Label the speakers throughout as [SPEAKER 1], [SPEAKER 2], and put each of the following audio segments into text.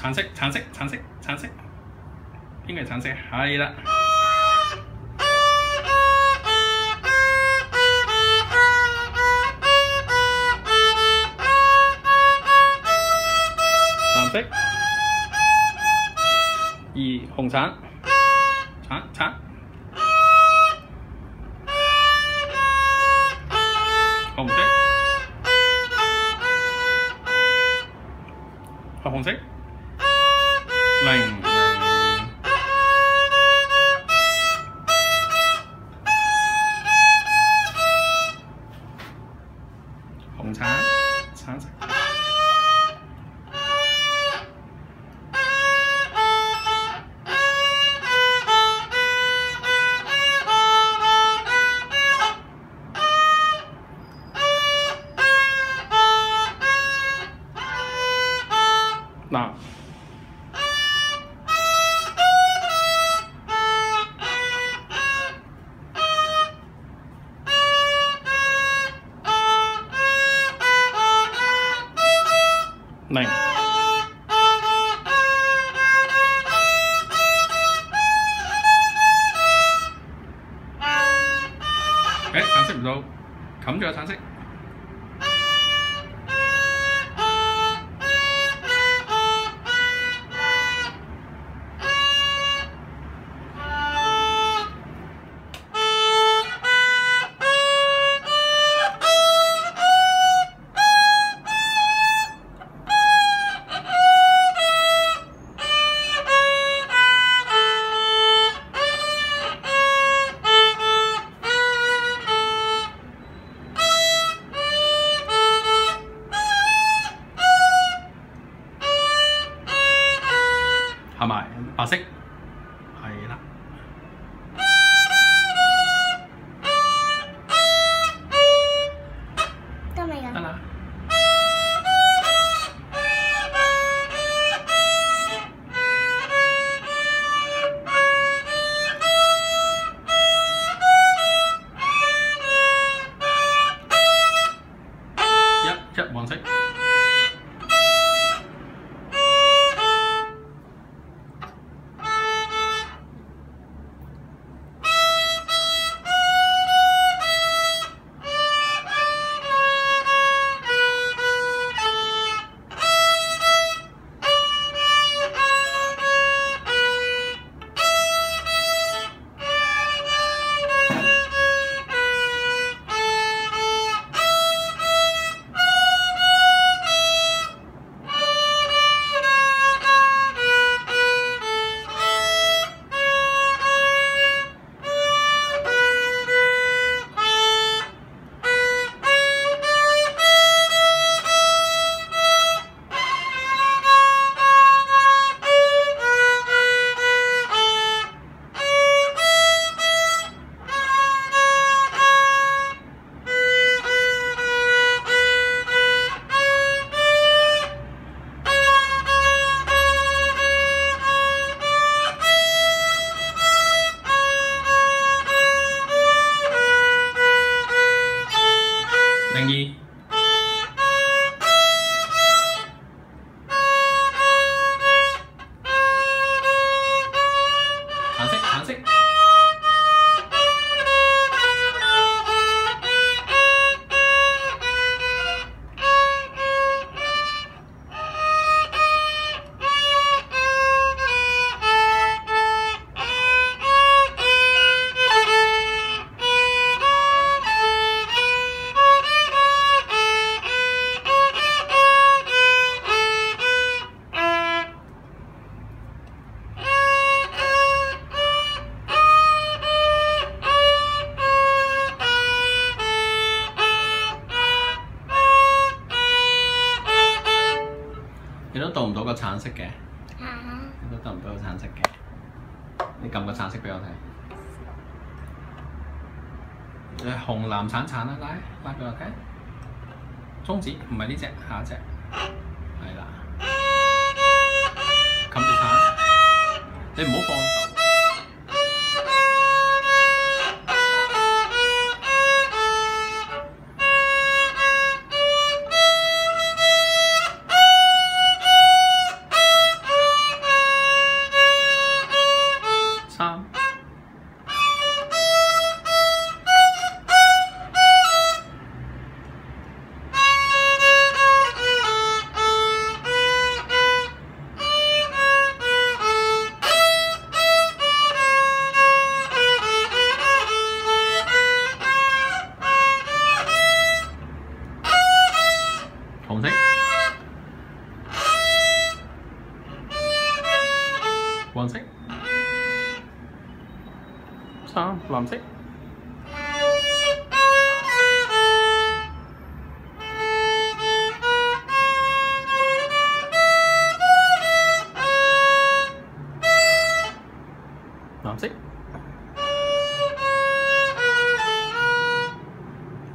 [SPEAKER 1] 橙色，橙色，橙色，橙色，邊個係橙色？係啦。藍色，二紅橙，橙，紅色，紅色，零，紅橙，橙色。嗱，零，橙色唔到，冚住個橙色。係咪白色？係啦。
[SPEAKER 2] 得未㗎？
[SPEAKER 1] 得啦。一黃色。02橙色，橙色。你都到唔到個橙色嘅？你都到唔到個橙色嘅？你撳個橙色俾我睇。你紅藍橙橙啦，拉俾我睇。中指唔係呢隻，下一隻。係啦。冚住橙，你唔好放手。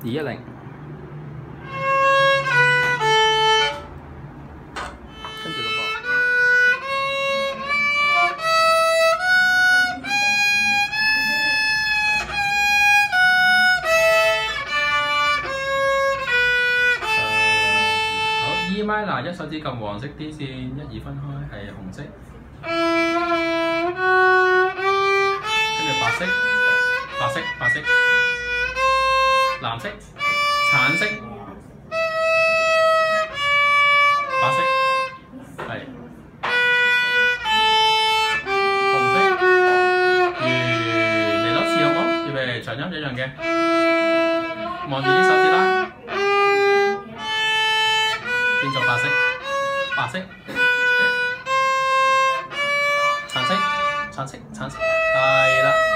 [SPEAKER 1] 210。跟住咯噃。好 E minor 一手指撳黃色啲先，1、2分開係紅色。跟住白色、白色、白色、藍色、橙色、白色，係紅色，嚟多次好冇？預備長音一樣嘅，望住啲手指啦，變做白色、白色、橙色、橙色、橙色，係啦。